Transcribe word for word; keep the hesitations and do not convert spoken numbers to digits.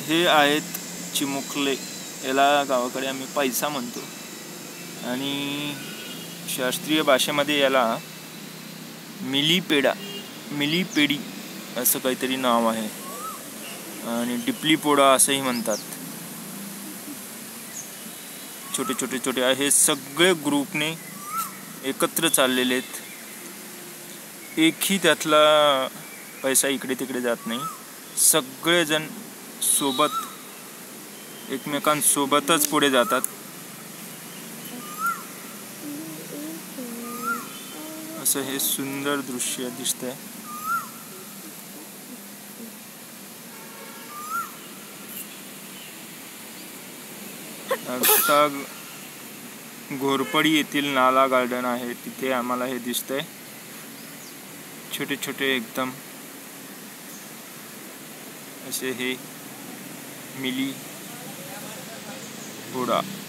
हे आहेत चिमुकले, याला गावाकडे आम्ही पैसा म्हणतो आणि शास्त्रीय भाषेमध्ये याला मिलीपेडा मिलीपेडी असं काहीतरी नाव आहे आणि डिप्लीपोडा असंही म्हणतात. छोटे छोटे छोटे आहे, सगळे ग्रुपने एकत्र चाललेले आहेत. एकही त्यातला पैसा इकडे तिकडे जात नाही. सगळेजण सोबत एकमेकांसोबतच पुढे जातात. असं हे सुंदर दृश्य दिसतंय. आता घोरपडी येथील नाला गार्डन आहे, तिथे आम्हाला हे दिसतंय. छोटे छोटे एकदम असे हे मिली पोडा.